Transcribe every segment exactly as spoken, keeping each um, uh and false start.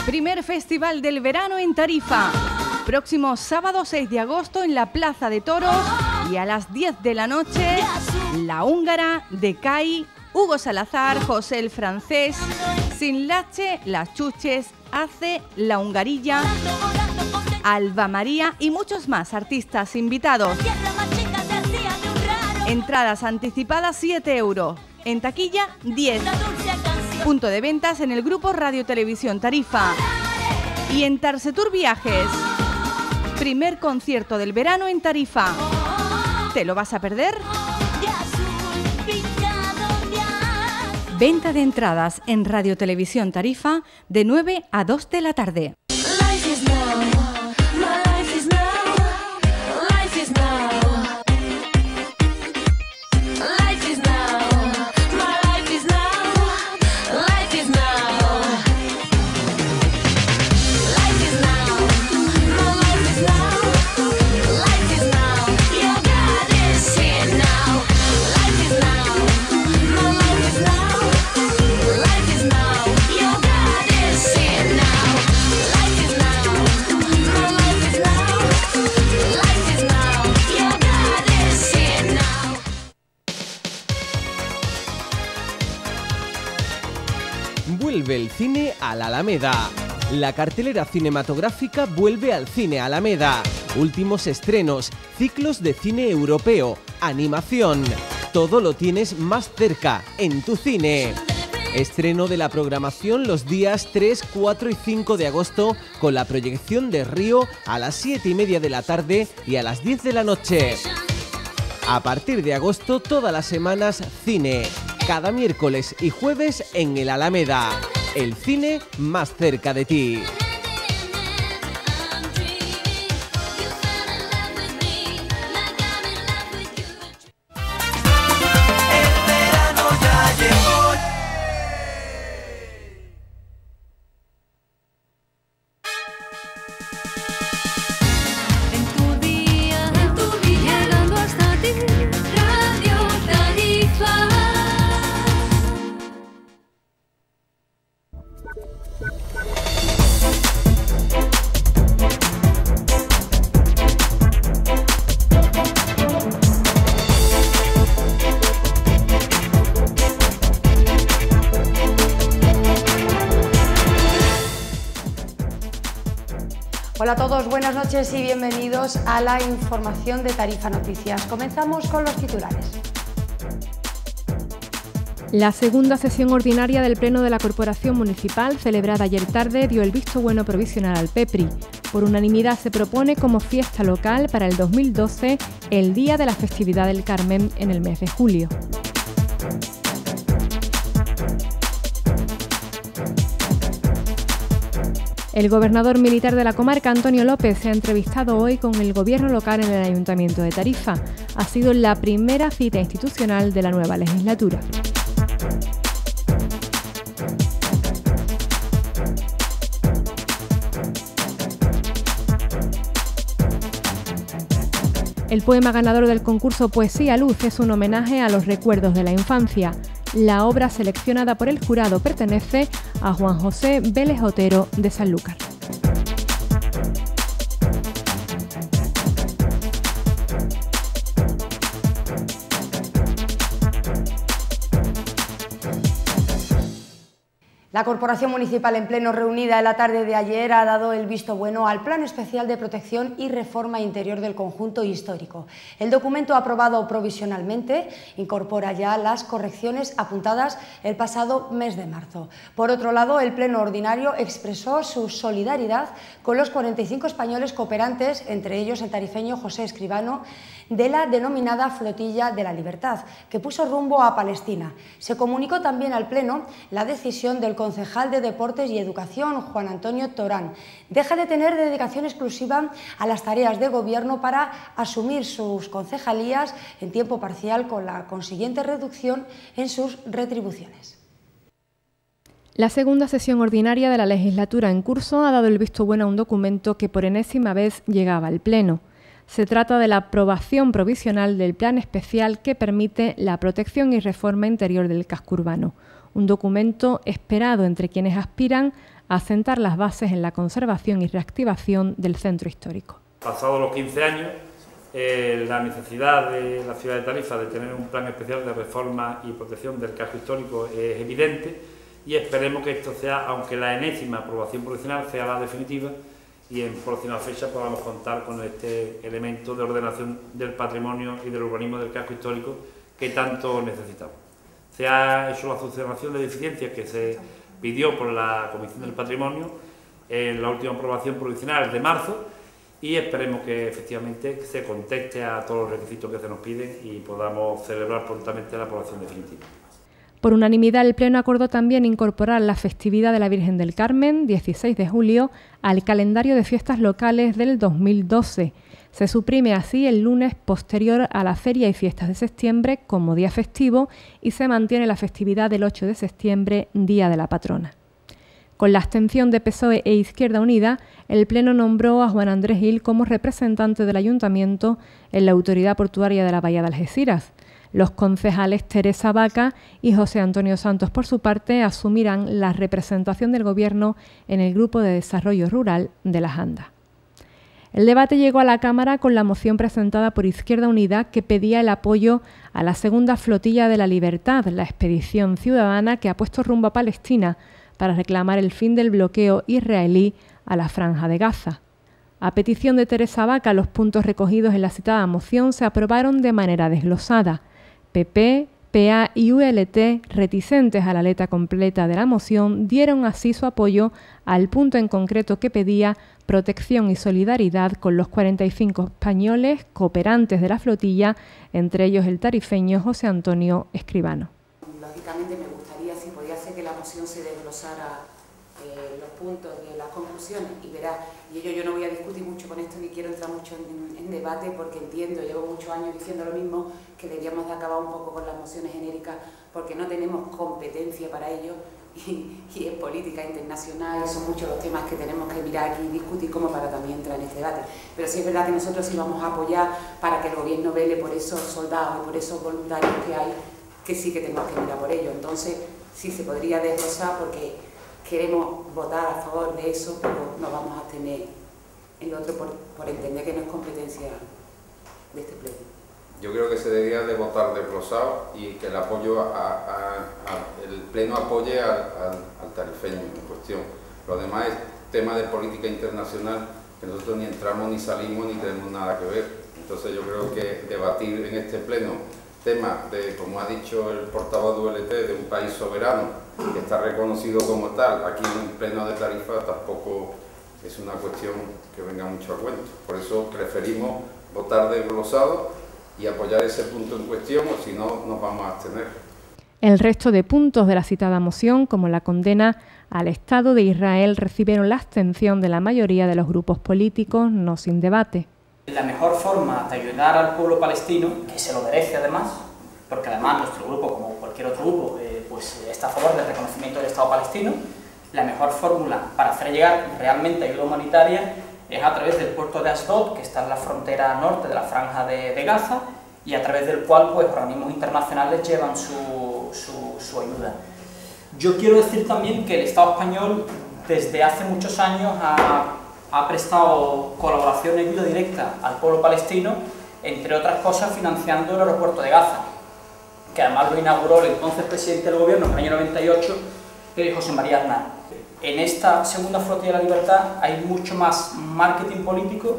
Primer Festival del Verano en Tarifa. Próximo sábado seis de agosto en la Plaza de Toros y a las diez de la noche, La Húngara, Decay, Hugo Salazar, José el Francés, Sin Lache, Las Chuches, Ace, La Hungarilla, Alba María y muchos más artistas invitados. Entradas anticipadas siete euros, en taquilla diez. Punto de ventas en el grupo Radio Televisión Tarifa. Y en Tarsetur Viajes, primer concierto del verano en Tarifa. ¿Te lo vas a perder? Venta de entradas en Radio Televisión Tarifa de nueve a dos de la tarde. Vuelve el cine a la Alameda. La cartelera cinematográfica vuelve al Cine Alameda. Últimos estrenos, ciclos de cine europeo, animación. Todo lo tienes más cerca, en tu cine. Estreno de la programación los días tres, cuatro y cinco de agosto con la proyección de Río a las siete y media de la tarde y a las diez de la noche. A partir de agosto, todas las semanas, cine. Cada miércoles y jueves en el Alameda. El cine más cerca de ti. Hola a todos, buenas noches y bienvenidos a la información de Tarifa Noticias. Comenzamos con los titulares. La segunda sesión ordinaria del Pleno de la Corporación Municipal, celebrada ayer tarde, dio el visto bueno provisional al PEPRI. Por unanimidad se propone como fiesta local para el dos mil doce el Día de la Festividad del Carmen en el mes de julio. El gobernador militar de la comarca, Antonio López, se ha entrevistado hoy con el gobierno local en el Ayuntamiento de Tarifa. Ha sido la primera cita institucional de la nueva legislatura. El poema ganador del concurso Poesía Luz es un homenaje a los recuerdos de la infancia. La obra seleccionada por el jurado pertenece a Juan José Vélez Otero de Sanlúcar. La Corporación Municipal, en pleno reunida en la tarde de ayer, ha dado el visto bueno al Plan Especial de Protección y Reforma Interior del Conjunto Histórico. El documento aprobado provisionalmente incorpora ya las correcciones apuntadas el pasado mes de marzo. Por otro lado, el Pleno Ordinario expresó su solidaridad con los cuarenta y cinco españoles cooperantes, entre ellos el tarifeño José Escribano, de la denominada Flotilla de la Libertad, que puso rumbo a Palestina. Se comunicó también al Pleno la decisión del concejal de Deportes y Educación, Juan Antonio Torán. Deja de tener dedicación exclusiva a las tareas de gobierno para asumir sus concejalías en tiempo parcial, con la consiguiente reducción en sus retribuciones. La segunda sesión ordinaria de la legislatura en curso ha dado el visto bueno a un documento que por enésima vez llegaba al Pleno. Se trata de la aprobación provisional del Plan Especial que permite la protección y reforma interior del casco urbano, un documento esperado entre quienes aspiran a sentar las bases en la conservación y reactivación del centro histórico. Pasados los quince años, eh, la necesidad de la ciudad de Tarifa de tener un plan especial de reforma y protección del casco histórico es evidente, y esperemos que esto sea, aunque la enésima aprobación provisional sea la definitiva, y en próxima fecha podamos contar con este elemento de ordenación del patrimonio y del urbanismo del casco histórico que tanto necesitamos. Se ha hecho la subsanación de deficiencias que se pidió por la Comisión del Patrimonio en la última aprobación provisional de marzo, y esperemos que efectivamente se conteste a todos los requisitos que se nos piden y podamos celebrar prontamente la aprobación definitiva. Por unanimidad, el Pleno acordó también incorporar la festividad de la Virgen del Carmen, dieciséis de julio, al calendario de fiestas locales del dos mil doce. Se suprime así el lunes posterior a la Feria y Fiestas de septiembre como día festivo y se mantiene la festividad del ocho de septiembre, Día de la Patrona. Con la abstención de P S O E e Izquierda Unida, el Pleno nombró a Juan Andrés Gil como representante del Ayuntamiento en la Autoridad Portuaria de la Bahía de Algeciras. Los concejales Teresa Vaca y José Antonio Santos, por su parte, asumirán la representación del Gobierno en el Grupo de Desarrollo Rural de las Andas. El debate llegó a la Cámara con la moción presentada por Izquierda Unida que pedía el apoyo a la segunda flotilla de la Libertad, la expedición ciudadana que ha puesto rumbo a Palestina para reclamar el fin del bloqueo israelí a la Franja de Gaza. A petición de Teresa Vaca, los puntos recogidos en la citada moción se aprobaron de manera desglosada. P P, P A y U L T, reticentes a la letra completa de la moción, dieron así su apoyo al punto en concreto que pedía protección y solidaridad con los cuarenta y cinco españoles cooperantes de la flotilla, entre ellos el tarifeño José Antonio Escribano. Lógicamente me gustaría, si podía ser, que la moción se desglosara eh, los puntos de las conclusiones, y verá, y ello yo no voy a discutir mucho con esto, ni quiero entrar mucho en, en debate, porque entiendo, llevo muchos años diciendo lo mismo, que deberíamos de acabar un poco con las mociones genéricas, porque no tenemos competencia para ello, y, y es política internacional, y son muchos los temas que tenemos que mirar aquí y discutir como para también entrar en este debate. Pero sí es verdad que nosotros sí vamos a apoyar para que el gobierno vele por esos soldados y por esos voluntarios que hay, que sí que tenemos que mirar por ello. Entonces sí se podría desglosar, porque queremos votar a favor de eso, pero no vamos a tener el otro por, por entender que no es competencia de este pleno. Yo creo que se debería de votar desglosado y que el apoyo a, a, a el pleno apoye al, al, al tarifeño en cuestión. Lo demás es tema de política internacional, que nosotros ni entramos ni salimos ni tenemos nada que ver. Entonces yo creo que debatir en este pleno temas de, como ha dicho el portavoz de U L T, de un país soberano que está reconocido como tal, aquí en el pleno de Tarifa, tampoco es una cuestión que venga mucho a cuento. Por eso preferimos votar desglosado y apoyar ese punto en cuestión, o si no, nos vamos a abstener. El resto de puntos de la citada moción, como la condena al Estado de Israel, recibieron la abstención de la mayoría de los grupos políticos, no sin debate. La mejor forma de ayudar al pueblo palestino, que se lo merece además, porque además nuestro grupo, como cualquier otro grupo, eh, pues está a favor del reconocimiento del Estado palestino, la mejor fórmula para hacer llegar realmente ayuda humanitaria es a través del puerto de Asdod, que está en la frontera norte de la Franja de, de Gaza, y a través del cual pues organismos internacionales llevan su, su, su ayuda. Yo quiero decir también que el Estado español desde hace muchos años ha, ha prestado colaboración y ayuda directa al pueblo palestino, entre otras cosas financiando el aeropuerto de Gaza, que además lo inauguró el entonces presidente del gobierno en el año noventa y ocho, José María Aznar. En esta segunda flotilla de la libertad hay mucho más marketing político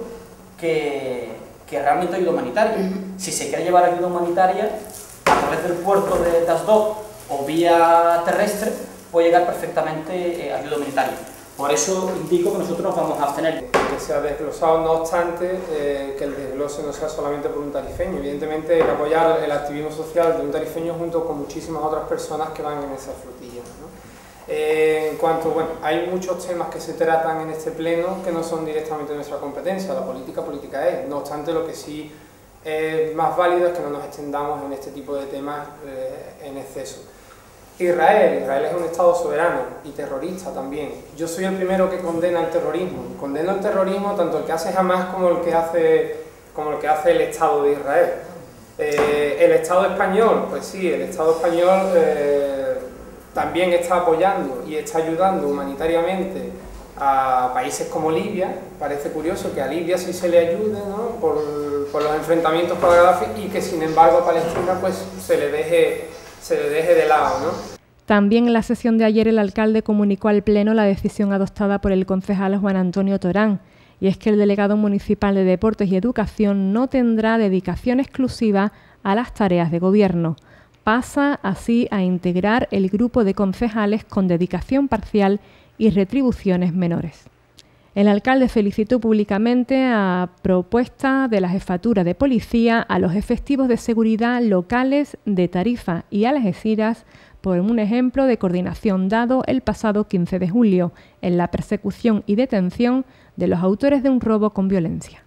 que, que realmente ayuda humanitaria. Si se quiere llevar ayuda humanitaria a través del puerto de Asdod o vía terrestre, puede llegar perfectamente eh, ayuda humanitaria. Por eso indico que nosotros nos vamos a abstener. Que sea desglosado, no obstante, eh, que el desglose no sea solamente por un tarifeño. Evidentemente hay que apoyar el activismo social de un tarifeño junto con muchísimas otras personas que van en esa flotilla, ¿no? Eh, en cuanto, bueno, hay muchos temas que se tratan en este pleno que no son directamente de nuestra competencia, la política política es, no obstante lo que sí es más válido es que no nos extendamos en este tipo de temas eh, en exceso. Israel, Israel es un Estado soberano y terrorista también. Yo soy el primero que condena el terrorismo, condeno el terrorismo tanto el que hace Hamas como el que hace, como el, que hace el Estado de Israel. Eh, el Estado español, pues sí, el Estado español... Eh, también está apoyando y está ayudando humanitariamente a países como Libia. Parece curioso que a Libia sí se le ayude, ¿no?, por, por los enfrentamientos con Gaddafi, y que sin embargo a Palestina pues se le deje, se le deje de lado, ¿no? También en la sesión de ayer el alcalde comunicó al Pleno la decisión adoptada por el concejal Juan Antonio Torán, y es que el delegado municipal de Deportes y Educación no tendrá dedicación exclusiva a las tareas de gobierno. Pasa así a integrar el grupo de concejales con dedicación parcial y retribuciones menores. El alcalde felicitó públicamente a propuesta de la Jefatura de Policía a los efectivos de seguridad locales de Tarifa y Algeciras por un ejemplo de coordinación dado el pasado quince de julio en la persecución y detención de los autores de un robo con violencia.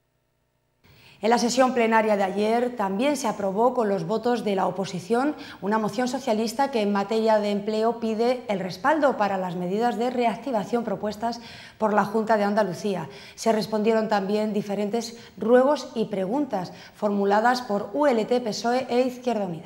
En la sesión plenaria de ayer también se aprobó con los votos de la oposición una moción socialista que en materia de empleo pide el respaldo para las medidas de reactivación propuestas por la Junta de Andalucía. Se respondieron también diferentes ruegos y preguntas formuladas por U L T, P S O E e Izquierda Unida.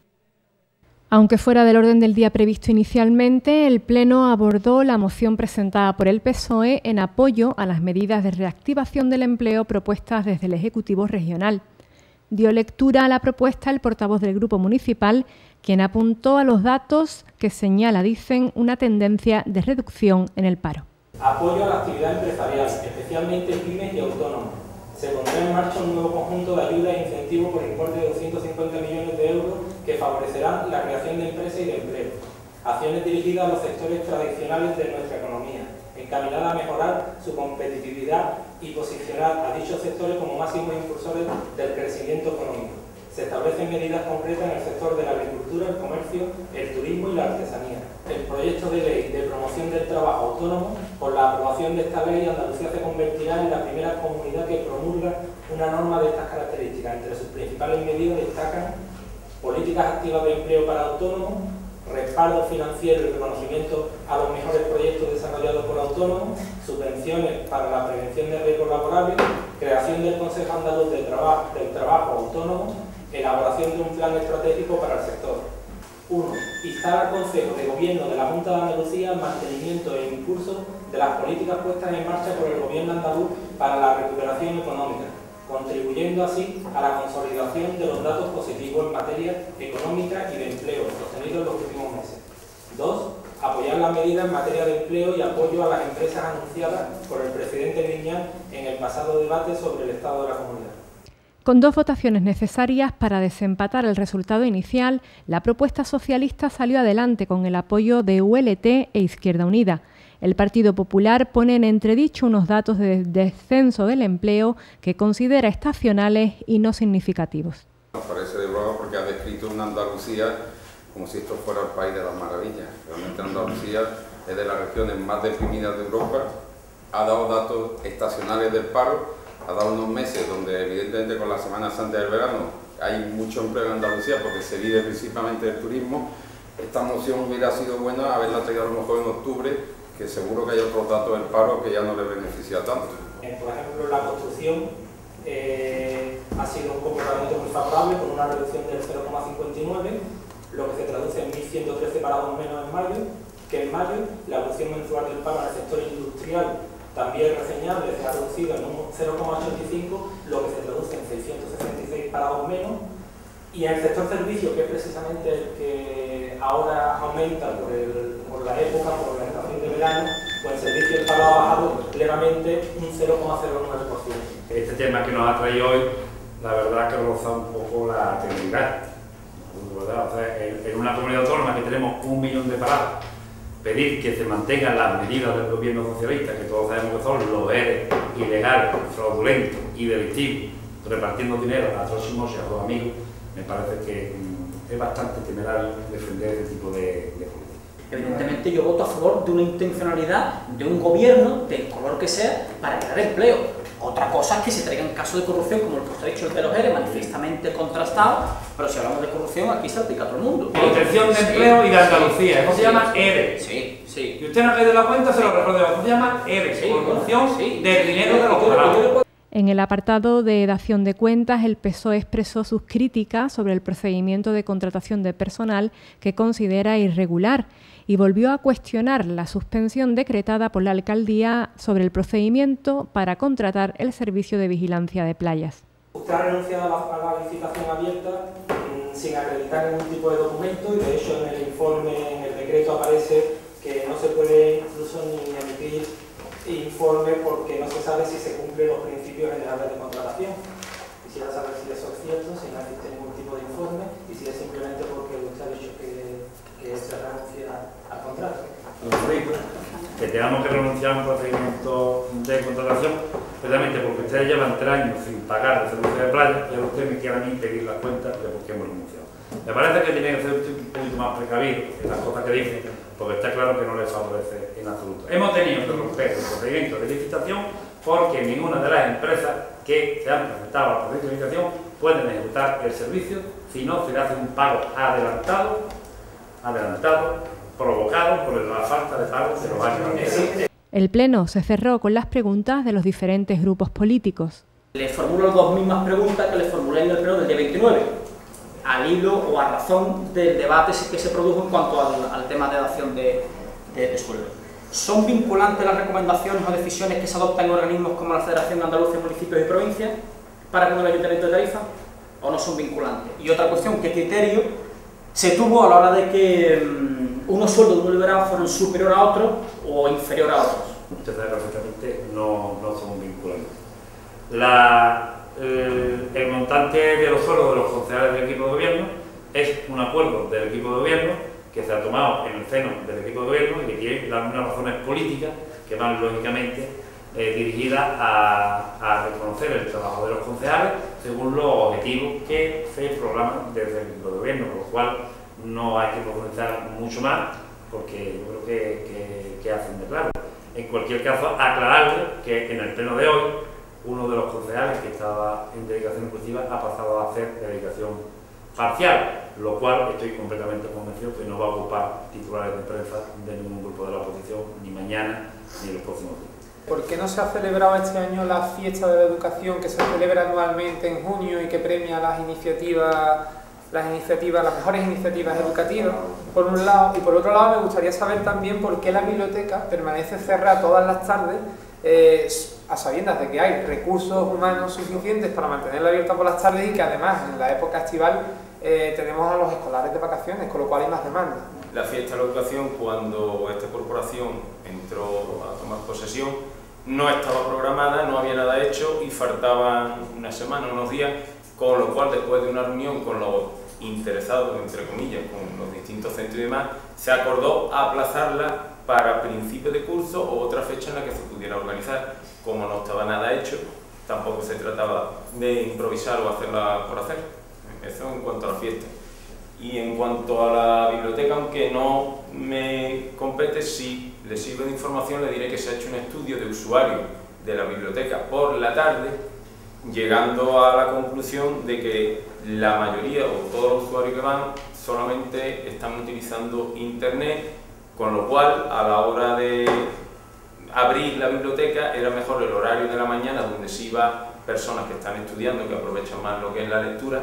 Aunque fuera del orden del día previsto inicialmente, el Pleno abordó la moción presentada por el P S O E en apoyo a las medidas de reactivación del empleo propuestas desde el Ejecutivo Regional. Dio lectura a la propuesta el portavoz del Grupo Municipal, quien apuntó a los datos que señala, dicen, una tendencia de reducción en el paro. Apoyo a la actividad empresarial, especialmente pymes y autónomos. Se pondrá en marcha un nuevo conjunto de ayudas e incentivos por importe de doscientos cincuenta millones de euros que favorecerán la creación de empresas y de empleo. Acciones dirigidas a los sectores tradicionales de nuestra economía, encaminadas a mejorar su competitividad y posicionar a dichos sectores como máximos impulsores del crecimiento económico. Se establecen medidas concretas en el sector de la agricultura, el comercio, el turismo y la artesanía. El proyecto de ley de promoción del trabajo autónomo, con la aprobación de esta ley, Andalucía se convertirá en la primera comunidad que promulga una norma de estas características. Entre sus principales medidas destacan políticas activas de empleo para autónomos, respaldo financiero y reconocimiento a los mejores proyectos desarrollados por autónomos, subvenciones para la prevención de riesgos laborales, creación del Consejo Andaluz del Trabajo, del Trabajo Autónomo, elaboración de un plan estratégico para el sector. uno. Instar al Consejo de Gobierno de la Junta de Andalucía el mantenimiento e impulso de las políticas puestas en marcha por el Gobierno andaluz para la recuperación económica, contribuyendo así a la consolidación de los datos positivos en materia económica y de empleo obtenidos en los últimos meses. dos. Apoyar las medidas en materia de empleo y apoyo a las empresas anunciadas por el presidente Griñán en el pasado debate sobre el estado de la comunidad. Con dos votaciones necesarias para desempatar el resultado inicial, la propuesta socialista salió adelante con el apoyo de U L T e Izquierda Unida. El Partido Popular pone en entredicho unos datos de descenso del empleo que considera estacionales y no significativos. Nos parece de broma porque ha descrito una Andalucía como si esto fuera el país de las maravillas. Realmente Andalucía es de las regiones más deprimidas de Europa, ha dado datos estacionales del paro, ha dado unos meses donde evidentemente con la Semana Santa del verano hay mucho empleo en Andalucía porque se vive principalmente del turismo. Esta moción hubiera sido buena haberla traído a lo mejor en octubre, que seguro que hay otros datos del paro que ya no le beneficia tanto. Por ejemplo, la construcción eh, ha sido un comportamiento muy favorable con una reducción del cero coma cincuenta y nueve, lo que se traduce en mil ciento trece parados menos en mayo, que en mayo la evolución mensual del paro en el sector industrial, también reseñable, se ha reducido en un cero coma ochenta y cinco, lo que se traduce en seiscientos sesenta y seis parados menos. Y en el sector servicio, que es precisamente el que ahora aumenta por, el, por la época, por la estación de verano, pues el servicio del paro ha bajado levemente un cero coma cero nueve por ciento. Este tema que nos ha traído hoy, la verdad que roza un poco la tecnicidad. O sea, en una comunidad autónoma que tenemos un millón de parados, pedir que se mantengan las medidas del gobierno socialista, que todos sabemos que son los E R E ilegales, fraudulentos y delictivos, repartiendo dinero a próximos y a los amigos, me parece que es bastante temerario defender ese tipo de, de políticas. Evidentemente yo voto a favor de una intencionalidad de un gobierno, del color que sea, para crear empleo. Otra cosa es que se traigan casos de corrupción, como el que usted ha dicho, el de los E R E, manifiestamente contrastado, pero si hablamos de corrupción, aquí se aplica a todo el mundo. Protección de empleo sí, y de Andalucía, eso sí, se llama E R E. Sí, sí. Y usted no ha caído la cuenta, se lo recuerdo, eso se llama E R E, sí, corrupción sí, del dinero de los parados. En el apartado de dación de cuentas, el P S O E expresó sus críticas sobre el procedimiento de contratación de personal que considera irregular y volvió a cuestionar la suspensión decretada por la alcaldía sobre el procedimiento para contratar el servicio de vigilancia de playas. Usted ha renunciado a la, a la licitación abierta mmm, sin acreditar ningún tipo de documento y de hecho en el informe, en el decreto aparece que no se puede incluso ni emitir informe porque no se sabe si se cumplen los principios generales de contratación. Quisiera saber si eso es cierto, si no existe ningún tipo de informe y si es simplemente porque usted ha dicho que, que se renuncia al contrato. Que tengamos que renunciar a un procedimiento de contratación, precisamente porque ustedes llevan tres años sin pagar el servicio de playa y ahora ustedes me quieren a mí pedir las cuentas de por qué hemos renunciado. Me parece que tienen que ser un poquito más precavidos en las cosas que dicen, porque está claro que no les favorece en absoluto. Hemos tenido que romper el procedimiento de licitación porque ninguna de las empresas que se han presentado al procedimiento de licitación pueden ejecutar el servicio si no se le hace un pago adelantado, adelantado, provocado por la falta de pago de los años anteriores. El Pleno se cerró con las preguntas de los diferentes grupos políticos. Les formulo dos mismas preguntas que les formulé en el Pleno del día veintinueve, al hilo o a razón del debate que se produjo en cuanto al, al tema de dación de, de, de sueldo. ¿Son vinculantes las recomendaciones o decisiones que se adoptan en organismos como la Federación de Andalucía, Municipios y Provincias para con el Ayuntamiento de Tarifa o no son vinculantes? Y otra cuestión, ¿qué criterio se tuvo a la hora de que um, unos sueldos de un liberado fueron superior a otros o inferior a otros? Usted sabe perfectamente, no, no son vinculantes. La, el, el montante de los sueldos de los concejales del equipo de gobierno es un acuerdo del equipo de gobierno que se ha tomado en el seno del equipo de gobierno y que tiene unas razones políticas que van lógicamente eh, dirigidas a, a reconocer el trabajo de los concejales según los objetivos que se programan desde el equipo de gobierno, por lo cual no hay que profundizar mucho más porque yo creo que, que, que hacen de claro. En cualquier caso, aclararle que en el pleno de hoy uno de los concejales que estaba en dedicación exclusiva ha pasado a hacer dedicación parcial, lo cual estoy completamente convencido que no va a ocupar titulares de prensa de ningún grupo de la oposición, ni mañana ni en los próximos días. ¿Por qué no se ha celebrado este año la fiesta de la educación que se celebra anualmente en junio y que premia las iniciativas, las iniciativas, las mejores iniciativas educativas, por un lado? Y por otro lado me gustaría saber también por qué la biblioteca permanece cerrada todas las tardes, eh, a sabiendas de que hay recursos humanos suficientes para mantenerla abierta por las tardes y que además en la época estival eh, tenemos a los escolares de vacaciones, con lo cual hay más demanda. La fiesta de la educación, cuando esta corporación entró a tomar posesión, no estaba programada, no había nada hecho y faltaban una semana, unos días, con lo cual después de una reunión con los interesados, entre comillas, con los distintos centros y demás, se acordó aplazarla para principio de curso o otra fecha en la que se pudiera organizar. Como no estaba nada hecho, tampoco se trataba de improvisar o hacerla por hacer. Eso en cuanto a la fiesta. Y en cuanto a la biblioteca, aunque no me compete, si le sirve de información, le diré que se ha hecho un estudio de usuario de la biblioteca por la tarde, llegando a la conclusión de que la mayoría o todos los usuarios que van solamente están utilizando internet, con lo cual a la hora de abrir la biblioteca era mejor el horario de la mañana, donde sí va personas que están estudiando, que aprovechan más lo que es la lectura,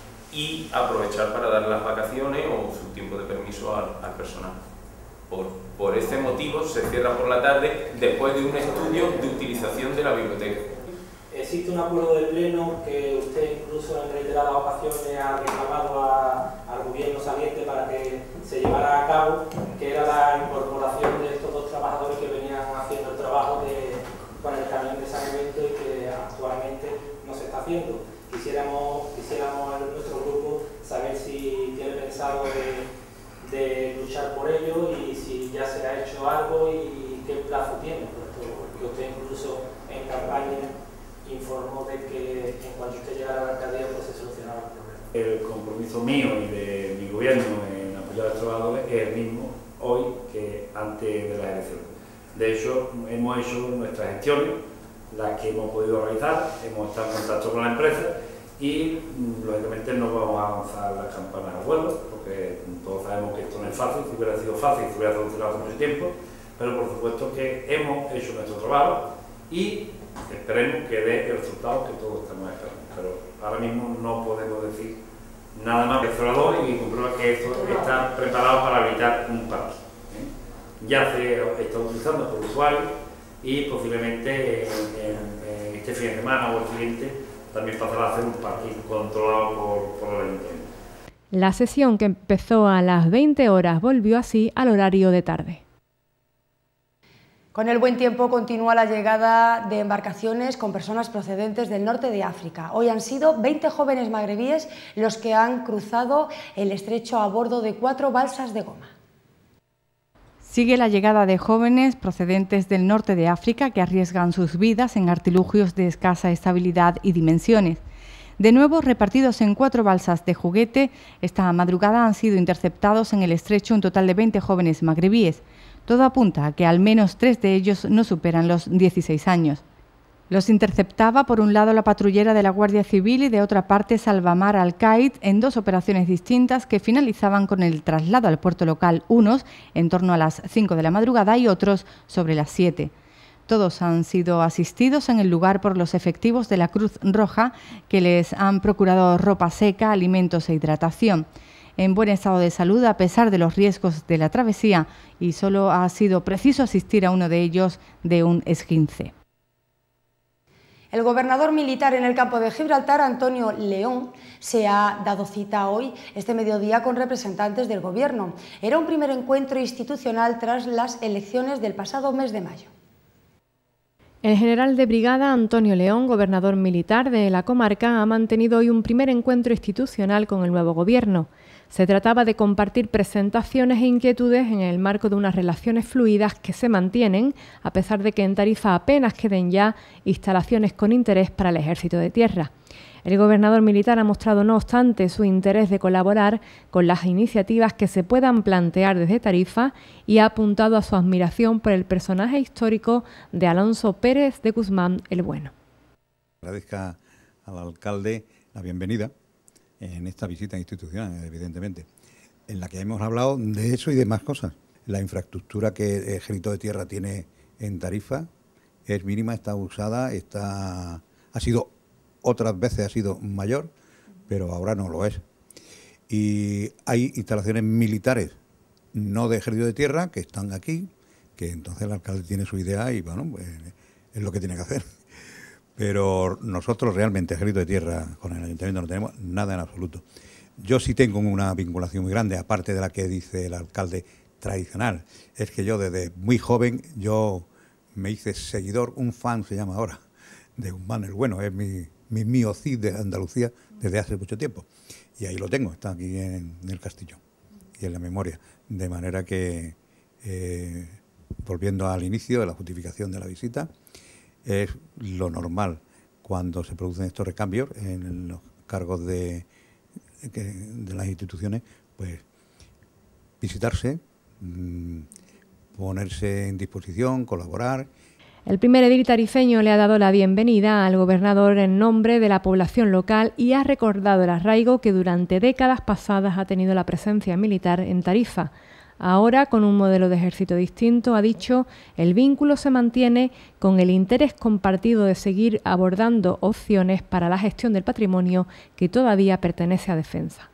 y aprovechar para dar las vacaciones o su tiempo de permiso al, al personal. Por, por ese motivo se cierra por la tarde después de un estudio de utilización de la biblioteca. Existe un acuerdo de pleno que usted incluso en reiteradas ocasiones ha reclamado a, al gobierno saliente para que se llevara a cabo, que era la incorporación de estos dos trabajadores que venían haciendo el trabajo de, con el camión de saneamiento y que actualmente no se está haciendo. Quisiéramos, quisiéramos en nuestro grupo saber si tiene pensado de, de luchar por ello y si ya se ha hecho algo y qué plazo tiene, porque usted incluso en campaña informó de que en cuanto usted llegara a la alcaldía pues se solucionaba el problema. El compromiso mío y de mi gobierno en apoyar a los trabajadores es el mismo hoy que antes de las elecciones. De hecho, hemos hecho nuestras gestiones, las que hemos podido realizar, hemos estado en contacto con la empresa y lógicamente no vamos a avanzar las campanas al vuelo, porque todos sabemos que esto no es fácil. Si hubiera sido fácil, se hubiera solucionado hace mucho tiempo, pero por supuesto que hemos hecho nuestro trabajo y esperemos que dé el resultado que todos estamos esperando. Pero ahora mismo no podemos decir nada más desolador y comprueba que esto está preparado para evitar un parking. ¿eh? Ya se está utilizando por usuarios y posiblemente en, en, en este fin de semana o el siguiente también pasará a ser un parking controlado por, por el ayuntamiento. La sesión, que empezó a las veinte horas, volvió así al horario de tarde. Con el buen tiempo continúa la llegada de embarcaciones con personas procedentes del norte de África. Hoy han sido veinte jóvenes magrebíes los que han cruzado el estrecho a bordo de cuatro balsas de goma. Sigue la llegada de jóvenes procedentes del norte de África que arriesgan sus vidas en artilugios de escasa estabilidad y dimensiones. De nuevo, repartidos en cuatro balsas de juguete, esta madrugada han sido interceptados en el estrecho un total de veinte jóvenes magrebíes. Todo apunta a que al menos tres de ellos no superan los dieciséis años. Los interceptaba por un lado la patrullera de la Guardia Civil y de otra parte Salvamar Al-Qaid en dos operaciones distintas que finalizaban con el traslado al puerto local, unos en torno a las cinco de la madrugada y otros sobre las siete. Todos han sido asistidos en el lugar por los efectivos de la Cruz Roja, que les han procurado ropa seca, alimentos e hidratación. En buen estado de salud a pesar de los riesgos de la travesía, y solo ha sido preciso asistir a uno de ellos de un esguince. El gobernador militar en el campo de Gibraltar, Antonio León, se ha dado cita hoy, este mediodía, con representantes del Gobierno. Era un primer encuentro institucional tras las elecciones del pasado mes de mayo. El general de brigada Antonio León, gobernador militar de la comarca, ha mantenido hoy un primer encuentro institucional con el nuevo Gobierno. Se trataba de compartir presentaciones e inquietudes en el marco de unas relaciones fluidas que se mantienen, a pesar de que en Tarifa apenas queden ya instalaciones con interés para el Ejército de Tierra. El gobernador militar ha mostrado, no obstante, su interés de colaborar con las iniciativas que se puedan plantear desde Tarifa y ha apuntado a su admiración por el personaje histórico de Alonso Pérez de Guzmán el Bueno. Agradezca al alcalde la bienvenida en esta visita institucional, evidentemente, en la que hemos hablado de eso y de más cosas. La infraestructura que el Ejército de Tierra tiene en Tarifa es mínima, está usada, está, ha sido otras veces ha sido mayor, pero ahora no lo es. Y hay instalaciones militares, no de Ejército de Tierra, que están aquí, que entonces el alcalde tiene su idea y bueno, pues, es lo que tiene que hacer. Pero nosotros realmente, Ejército de Tierra, con el Ayuntamiento no tenemos nada en absoluto. Yo sí tengo una vinculación muy grande, aparte de la que dice el alcalde tradicional. Es que yo desde muy joven, yo me hice seguidor, un fan se llama ahora, de Guzmán el Bueno, es mi, mi mío Cid de Andalucía desde hace mucho tiempo. Y ahí lo tengo, está aquí en, en el castillo y en la memoria. De manera que, eh, volviendo al inicio de la justificación de la visita, es lo normal cuando se producen estos recambios en los cargos de, de las instituciones, pues visitarse, ponerse en disposición, colaborar. El primer edil tarifeño le ha dado la bienvenida al gobernador en nombre de la población local y ha recordado el arraigo que durante décadas pasadas ha tenido la presencia militar en Tarifa. Ahora, con un modelo de ejército distinto, ha dicho, el vínculo se mantiene con el interés compartido de seguir abordando opciones para la gestión del patrimonio que todavía pertenece a Defensa.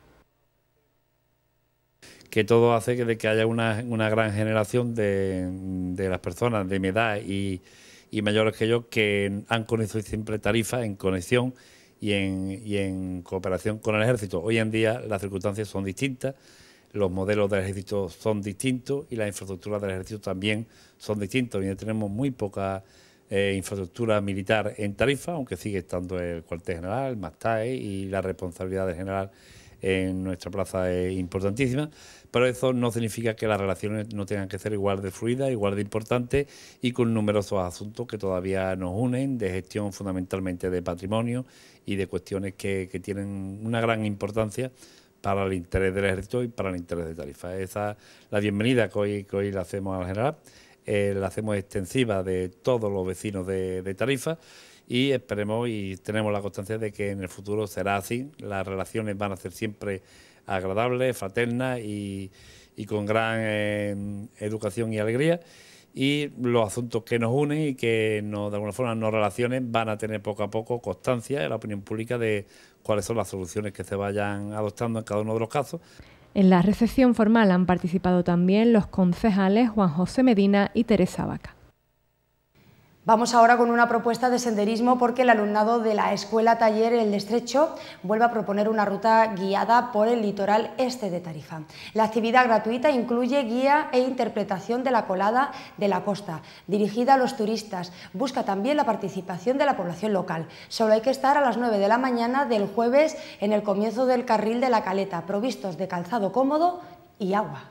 Que todo hace que, de que haya una, una gran generación de, de las personas de mi edad y, y mayores que yo que han conocido siempre Tarifa en conexión y en, y en cooperación con el ejército. Hoy en día las circunstancias son distintas. Los modelos del ejército son distintos y las infraestructuras del ejército también son distintos. Y tenemos muy poca eh, infraestructura militar en Tarifa, aunque sigue estando el cuartel general, el MASTAE y la responsabilidad del general en nuestra plaza es importantísima. Pero eso no significa que las relaciones no tengan que ser igual de fluidas, igual de importantes y con numerosos asuntos que todavía nos unen, de gestión fundamentalmente de patrimonio y de cuestiones que, que tienen una gran importancia para el interés del ejército y para el interés de Tarifa. Esa la bienvenida que hoy, que hoy le hacemos al general, eh, la hacemos extensiva de todos los vecinos de, de Tarifa y esperemos y tenemos la constancia de que en el futuro será así. Las relaciones van a ser siempre agradables, fraternas y, y con gran eh, educación y alegría. y los asuntos que nos unen y que nos, de alguna forma nos relacionen van a tener poco a poco constancia en la opinión pública de cuáles son las soluciones que se vayan adoptando en cada uno de los casos. En la recepción formal han participado también los concejales Juan José Medina y Teresa Vaca. Vamos ahora con una propuesta de senderismo porque el alumnado de la Escuela Taller El Estrecho vuelve a proponer una ruta guiada por el litoral este de Tarifa. La actividad gratuita incluye guía e interpretación de la colada de la costa, dirigida a los turistas. Busca también la participación de la población local. Solo hay que estar a las nueve de la mañana del jueves en el comienzo del carril de la caleta, provistos de calzado cómodo y agua.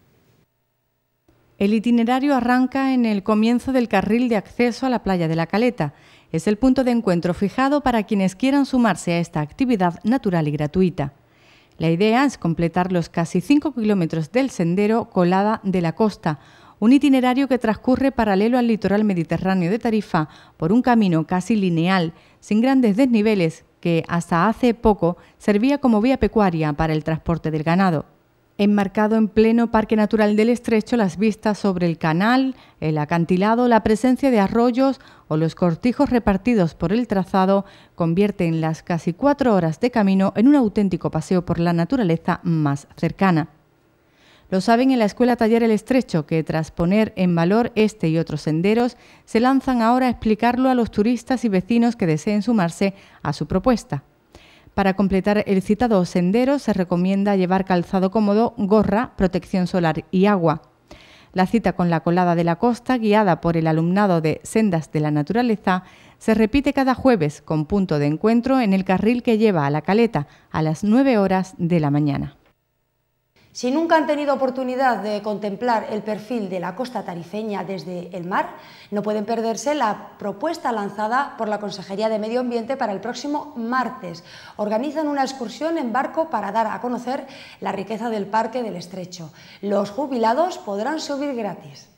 El itinerario arranca en el comienzo del carril de acceso a la playa de la Caleta. Es el punto de encuentro fijado para quienes quieran sumarse a esta actividad natural y gratuita. La idea es completar los casi cinco kilómetros del sendero Colada de la Costa, un itinerario que transcurre paralelo al litoral mediterráneo de Tarifa por un camino casi lineal, sin grandes desniveles, que hasta hace poco servía como vía pecuaria para el transporte del ganado. Enmarcado en pleno Parque Natural del Estrecho, las vistas sobre el canal, el acantilado, la presencia de arroyos o los cortijos repartidos por el trazado convierten las casi cuatro horas de camino en un auténtico paseo por la naturaleza más cercana. Lo saben en la Escuela Taller El Estrecho, que tras poner en valor este y otros senderos, se lanzan ahora a explicarlo a los turistas y vecinos que deseen sumarse a su propuesta. Para completar el citado sendero se recomienda llevar calzado cómodo, gorra, protección solar y agua. La cita con la Colada de la Costa, guiada por el alumnado de Sendas de la Naturaleza, se repite cada jueves con punto de encuentro en el carril que lleva a la Caleta a las nueve horas de la mañana. Si nunca han tenido oportunidad de contemplar el perfil de la costa tarifeña desde el mar, no pueden perderse la propuesta lanzada por la Consejería de Medio Ambiente para el próximo martes. Organizan una excursión en barco para dar a conocer la riqueza del Parque del Estrecho. Los jubilados podrán subir gratis.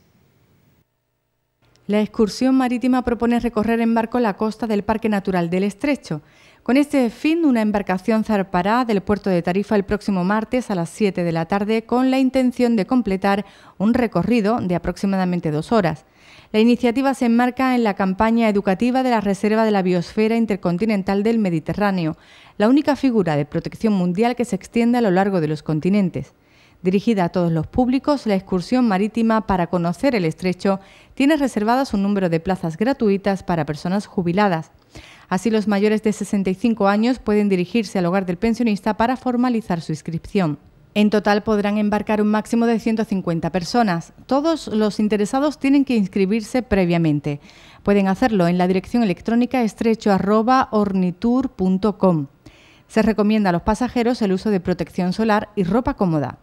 La excursión marítima propone recorrer en barco la costa del Parque Natural del Estrecho. Con este fin, una embarcación zarpará del puerto de Tarifa el próximo martes a las siete de la tarde con la intención de completar un recorrido de aproximadamente dos horas. La iniciativa se enmarca en la campaña educativa de la Reserva de la Biosfera Intercontinental del Mediterráneo, la única figura de protección mundial que se extiende a lo largo de los continentes. Dirigida a todos los públicos, la excursión marítima para conocer el estrecho tiene reservadas un número de plazas gratuitas para personas jubiladas. Así, los mayores de sesenta y cinco años pueden dirigirse al hogar del pensionista para formalizar su inscripción. En total podrán embarcar un máximo de ciento cincuenta personas. Todos los interesados tienen que inscribirse previamente. Pueden hacerlo en la dirección electrónica estrecho arroba ornitur punto com. Se recomienda a los pasajeros el uso de protección solar y ropa cómoda.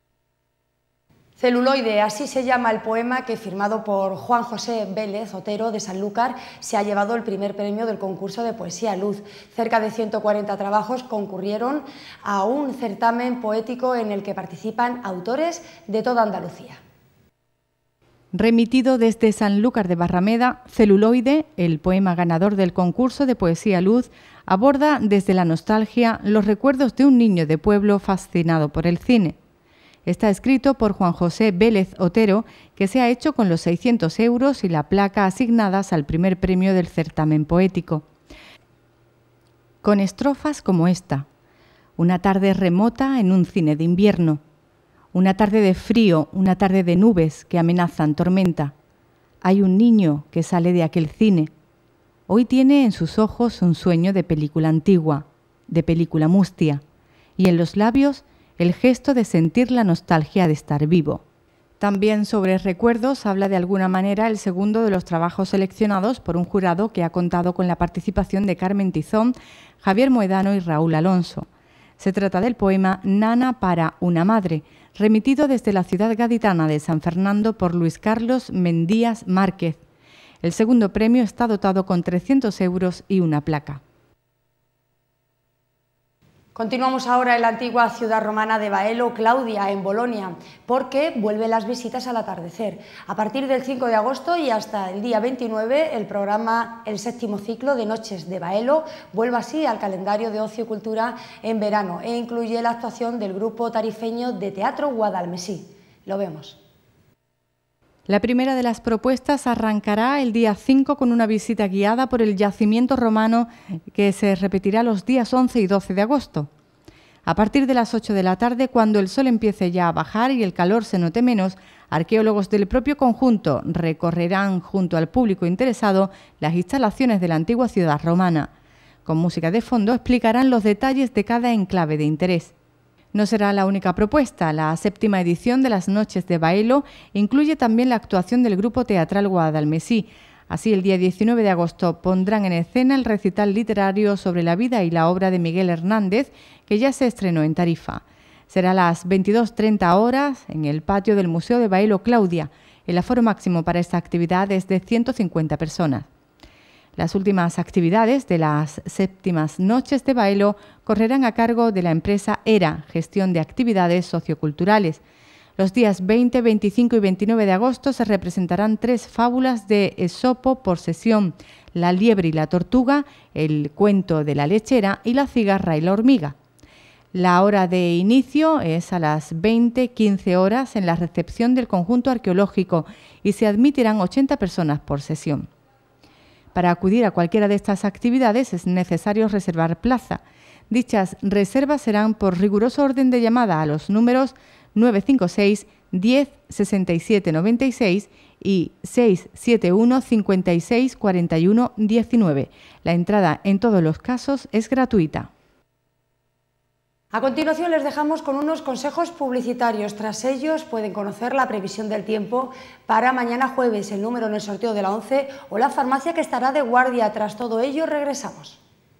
Celuloide, así se llama el poema que, firmado por Juan José Vélez Otero de Sanlúcar, se ha llevado el primer premio del concurso de Poesía Luz. Cerca de ciento cuarenta trabajos concurrieron a un certamen poético en el que participan autores de toda Andalucía. Remitido desde Sanlúcar de Barrameda, Celuloide, el poema ganador del concurso de Poesía Luz, aborda desde la nostalgia los recuerdos de un niño de pueblo fascinado por el cine. Está escrito por Juan José Vélez Otero, que se ha hecho con los seiscientos euros y la placa asignadas al primer premio del certamen poético. Con estrofas como esta: una tarde remota en un cine de invierno, una tarde de frío, una tarde de nubes que amenazan tormenta. Hay un niño que sale de aquel cine. Hoy tiene en sus ojos un sueño de película antigua, de película mustia, y en los labios el gesto de sentir la nostalgia de estar vivo. También sobre recuerdos habla de alguna manera el segundo de los trabajos seleccionados por un jurado que ha contado con la participación de Carmen Tizón, Javier Moedano y Raúl Alonso. Se trata del poema Nana para una madre, remitido desde la ciudad gaditana de San Fernando por Luis Carlos Mendías Márquez. El segundo premio está dotado con trescientos euros y una placa. Continuamos ahora en la antigua ciudad romana de Baelo, Claudia, en Bolonia, porque vuelven las visitas al atardecer. A partir del cinco de agosto y hasta el día veintinueve, el programa El Séptimo Ciclo de Noches de Baelo vuelve así al calendario de ocio y cultura en verano e incluye la actuación del grupo tarifeño de teatro Guadalmesí. Lo vemos. La primera de las propuestas arrancará el día cinco con una visita guiada por el yacimiento romano que se repetirá los días once y doce de agosto. A partir de las ocho de la tarde, cuando el sol empiece ya a bajar y el calor se note menos, arqueólogos del propio conjunto recorrerán junto al público interesado las instalaciones de la antigua ciudad romana. Con música de fondo explicarán los detalles de cada enclave de interés. No será la única propuesta. La séptima edición de las Noches de Baelo incluye también la actuación del grupo teatral Guadalmesí. Así, el día diecinueve de agosto pondrán en escena el recital literario sobre la vida y la obra de Miguel Hernández, que ya se estrenó en Tarifa. Será a las veintidós treinta horas en el patio del Museo de Baelo Claudia. El aforo máximo para esta actividad es de ciento cincuenta personas. Las últimas actividades de las séptimas Noches de Baelo correrán a cargo de la empresa ERA, Gestión de Actividades Socioculturales. Los días veinte, veinticinco y veintinueve de agosto se representarán tres fábulas de Esopo por sesión: La liebre y la tortuga, El cuento de la lechera y La cigarra y la hormiga. La hora de inicio es a las veinte quince horas en la recepción del conjunto arqueológico y se admitirán ochenta personas por sesión. Para acudir a cualquiera de estas actividades es necesario reservar plaza. Dichas reservas serán por riguroso orden de llamada a los números nueve cinco seis, diez, sesenta y siete noventa y seis y seis siete uno, cincuenta y seis, cuarenta y uno, diecinueve. La entrada en todos los casos es gratuita. A continuación les dejamos con unos consejos publicitarios. Tras ellos pueden conocer la previsión del tiempo para mañana jueves, el número en el sorteo de la once o la farmacia que estará de guardia. Tras todo ello regresamos.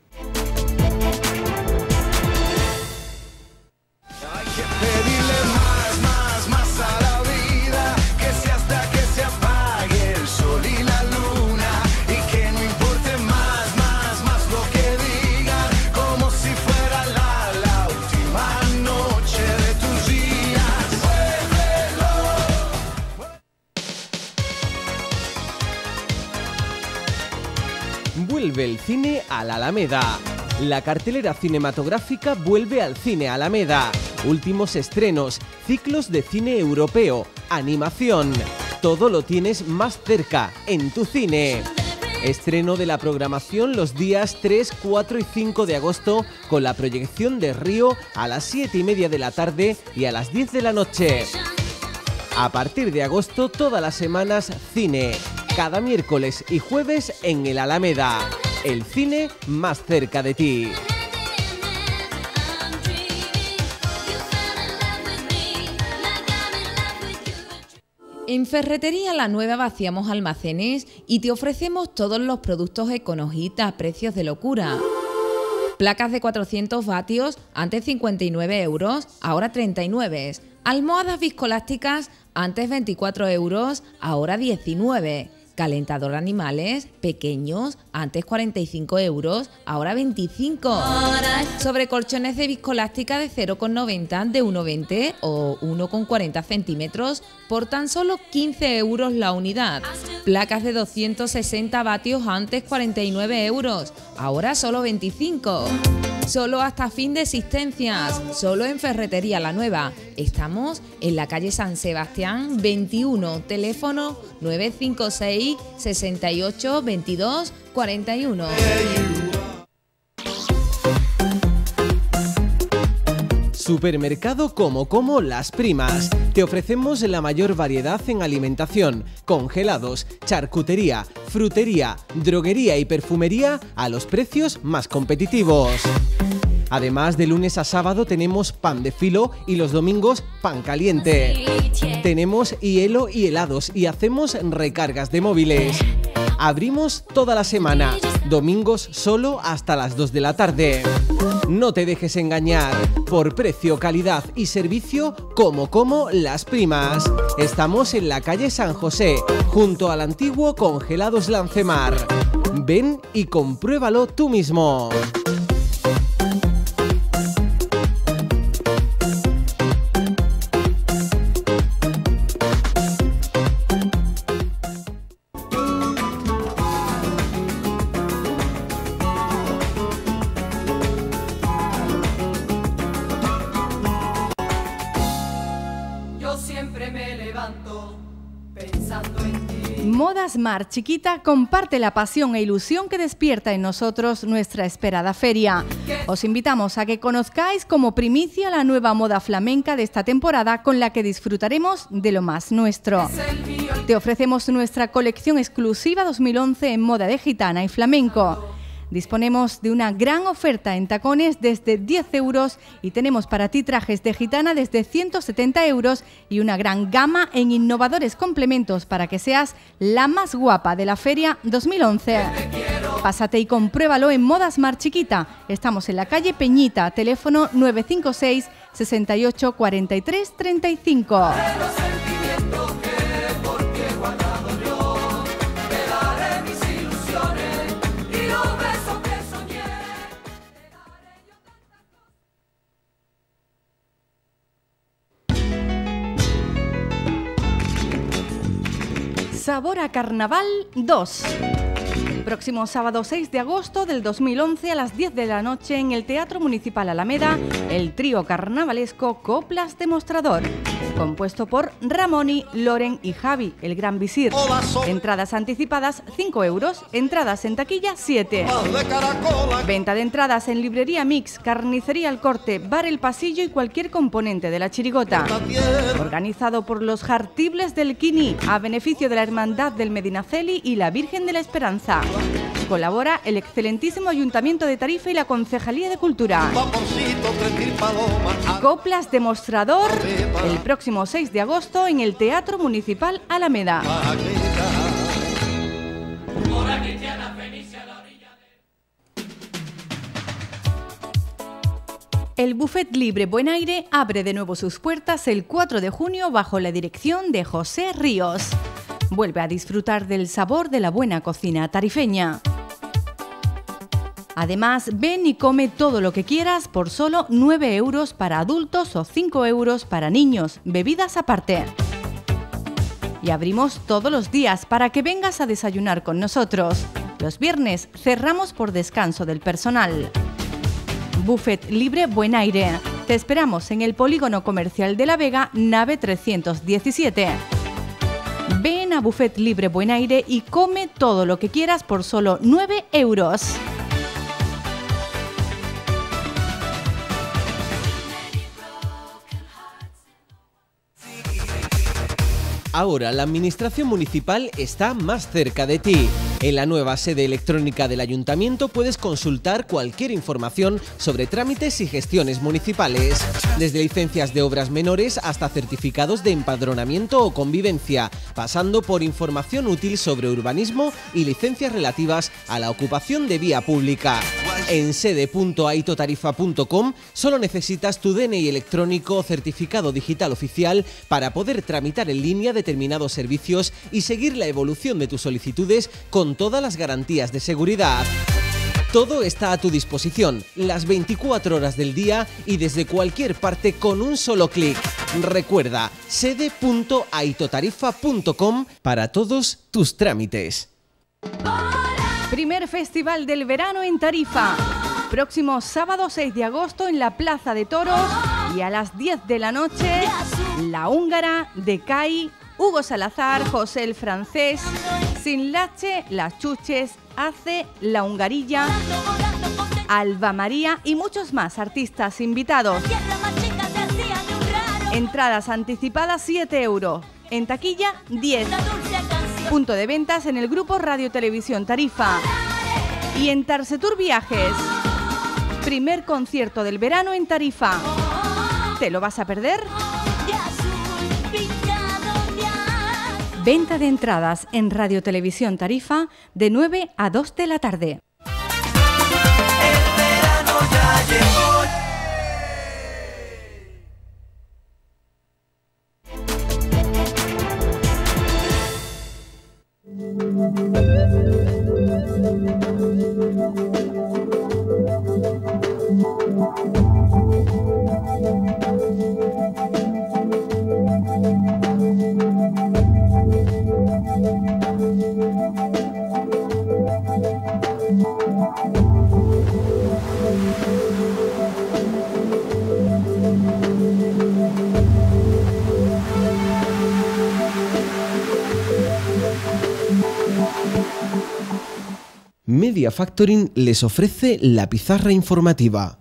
Vuelve el cine a la Alameda. La cartelera cinematográfica vuelve al cine Alameda. Últimos estrenos, ciclos de cine europeo, animación. Todo lo tienes más cerca, en tu cine. Estreno de la programación los días tres, cuatro y cinco de agosto con la proyección de Río a las siete y media de la tarde y a las diez de la noche. A partir de agosto, todas las semanas, cine. Cada miércoles y jueves en el Alameda. El cine más cerca de ti. En Ferretería La Nueva vaciamos almacenes y te ofrecemos todos los productos Econogita a precios de locura. Placas de cuatrocientos vatios, antes cincuenta y nueve euros, ahora treinta y nueve. Almohadas viscolásticas, antes veinticuatro euros, ahora diecinueve. Calentador animales, pequeños, antes cuarenta y cinco euros, ahora veinticinco. Sobre colchones de viscolástica de cero coma noventa, de uno coma veinte o uno coma cuarenta centímetros por tan solo quince euros la unidad. Placas de doscientos sesenta vatios, antes cuarenta y nueve euros, ahora solo veinticinco. Solo hasta fin de existencias, solo en Ferretería La Nueva. Estamos en la calle San Sebastián veintiuno, teléfono nueve cinco seis, sesenta y ocho, veintidós, cuarenta y uno. Supermercado Como Como Las Primas. Te ofrecemos la mayor variedad en alimentación, congelados, charcutería, frutería, droguería y perfumería a los precios más competitivos. Además, de lunes a sábado tenemos pan de filo y los domingos pan caliente. Tenemos hielo y helados y hacemos recargas de móviles. Abrimos toda la semana, domingos solo hasta las dos de la tarde. No te dejes engañar, por precio, calidad y servicio, Como Como Las Primas. Estamos en la calle San José, junto al antiguo Congelados Lancemar. Ven y compruébalo tú mismo. Modas Mar Chiquita comparte la pasión e ilusión que despierta en nosotros nuestra esperada feria. Os invitamos a que conozcáis como primicia la nueva moda flamenca de esta temporada, con la que disfrutaremos de lo más nuestro. Te ofrecemos nuestra colección exclusiva dos mil once en moda de gitana y flamenco. Disponemos de una gran oferta en tacones desde diez euros y tenemos para ti trajes de gitana desde ciento setenta euros y una gran gama en innovadores complementos para que seas la más guapa de la Feria dos mil once. Pásate y compruébalo en Modas Mar Chiquita. Estamos en la calle Peñita, teléfono nueve cinco seis, sesenta y ocho, cuarenta y tres, treinta y cinco. Sabor a Carnaval dos. Próximo sábado seis de agosto del dos mil once a las diez de la noche en el Teatro Municipal Alameda, el trío carnavalesco Coplas Demostrador, compuesto por Ramoni, Loren y Javi, el Gran Visir. Entradas anticipadas cinco euros, entradas en taquilla siete. Venta de entradas en Librería Mix, Carnicería El Corte, Bar El Pasillo y cualquier componente de la chirigota. Organizado por los Jartibles del Quini, a beneficio de la Hermandad del Medinaceli y la Virgen de la Esperanza. Colabora el excelentísimo Ayuntamiento de Tarifa y la Concejalía de Cultura. Coplas Demostrador, el próximo seis de agosto en el Teatro Municipal Alameda. El Buffet Libre Buen Aire abre de nuevo sus puertas el cuatro de junio bajo la dirección de José Ríos. Vuelve a disfrutar del sabor de la buena cocina tarifeña. Además, ven y come todo lo que quieras por solo nueve euros para adultos o cinco euros para niños, bebidas aparte. Y abrimos todos los días para que vengas a desayunar con nosotros. Los viernes cerramos por descanso del personal. Buffet Libre Buen Aire. Te esperamos en el Polígono Comercial de La Vega, nave trescientos diecisiete. Ven a Buffet Libre Buen Aire y come todo lo que quieras por solo nueve euros. Ahora la Administración Municipal está más cerca de ti. En la nueva sede electrónica del Ayuntamiento puedes consultar cualquier información sobre trámites y gestiones municipales, desde licencias de obras menores hasta certificados de empadronamiento o convivencia, pasando por información útil sobre urbanismo y licencias relativas a la ocupación de vía pública. En sede punto aitotarifa punto com solo necesitas tu D N I electrónico o certificado digital oficial para poder tramitar en línea determinados servicios y seguir la evolución de tus solicitudes con todas las garantías de seguridad. Todo está a tu disposición, las veinticuatro horas del día y desde cualquier parte con un solo clic. Recuerda, sede punto aitotarifa punto com para todos tus trámites. Primer Festival del Verano en Tarifa. Próximo sábado seis de agosto en la Plaza de Toros y a las diez de la noche, La Húngara, de Cai, Hugo Salazar, José el Francés, Sin Lache, Las Chuches, Ace, La Hungarilla, Alba María y muchos más artistas invitados. Entradas anticipadas siete euros, en taquilla diez. Punto de ventas en el grupo Radio Televisión Tarifa. Y en Tarsetur Viajes, primer concierto del verano en Tarifa. ¿Te lo vas a perder? Venta de entradas en Radio Televisión Tarifa de nueve a dos de la tarde. El verano ya llegó. Media Factoring les ofrece la pizarra informativa.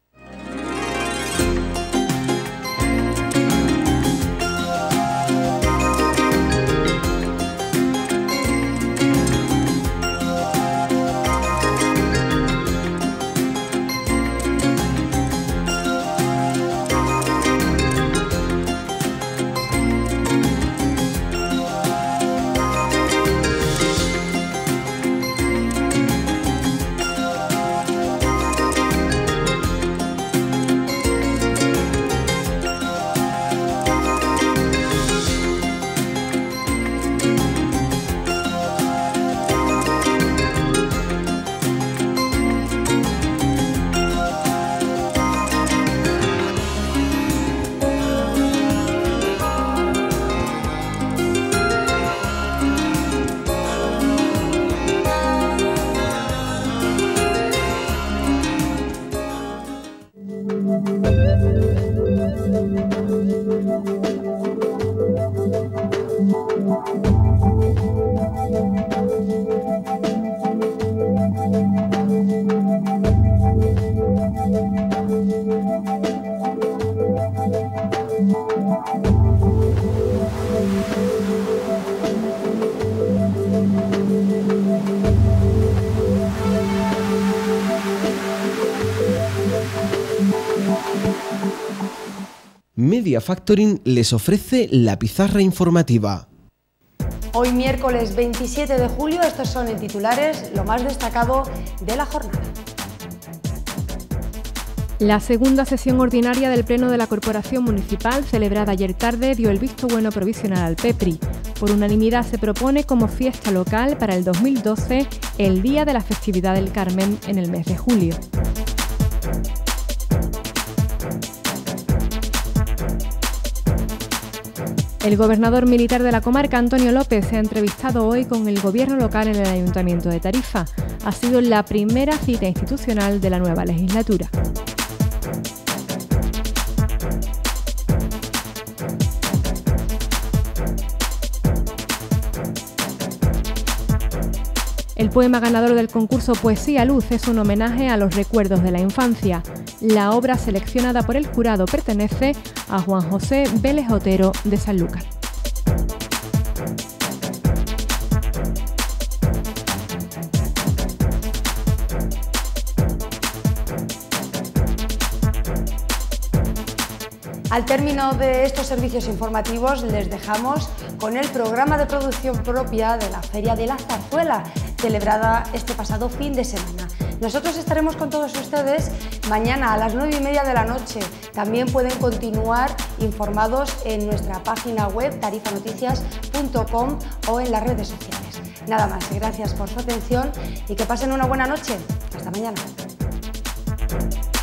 Media Factoring les ofrece la pizarra informativa. Hoy miércoles veintisiete de julio, estos son en titulares lo más destacado de la jornada. La segunda sesión ordinaria del Pleno de la Corporación Municipal, celebrada ayer tarde, dio el visto bueno provisional al PEPRI. Por unanimidad se propone como fiesta local para el dos mil doce el Día de la Festividad del Carmen en el mes de julio. El gobernador militar de la comarca, Antonio López, se ha entrevistado hoy con el gobierno local en el Ayuntamiento de Tarifa. Ha sido la primera cita institucional de la nueva legislatura. El poema ganador del concurso Poesía Luz es un homenaje a los recuerdos de la infancia. La obra seleccionada por el jurado pertenece a Juan José Vélez Otero de Sanlúcar. Al término de estos servicios informativos les dejamos con el programa de producción propia de la Feria de la Zarzuela, celebrada este pasado fin de semana. Nosotros estaremos con todos ustedes mañana a las nueve y media de la noche. También pueden continuar informados en nuestra página web tarifa noticias punto com o en las redes sociales. Nada más, gracias por su atención y que pasen una buena noche. Hasta mañana.